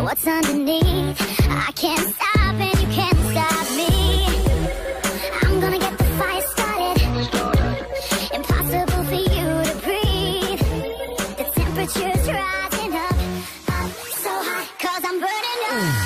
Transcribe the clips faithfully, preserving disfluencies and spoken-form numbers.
what's underneath. I can't stop and you can't stop me. I'm gonna get the fire started. Impossible for you to breathe. The temperature's rising up, up so hot, 'cause I'm burning up.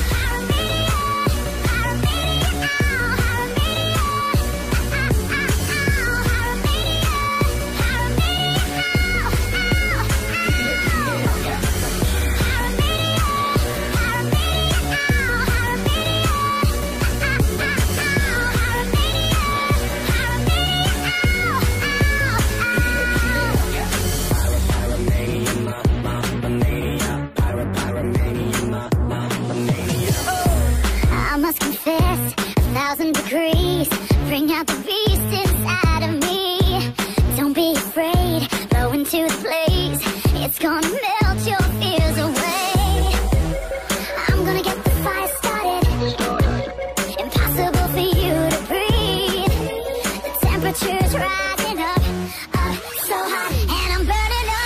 I must confess, a thousand degrees bring out the beast inside of me. Don't be afraid, blow into the blaze. It's gonna melt your fears away. I'm gonna get the fire started. Impossible for you to breathe. The temperature's rising up, up so hot, and I'm burning up.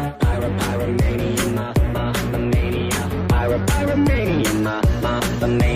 Pyromania, my, my, the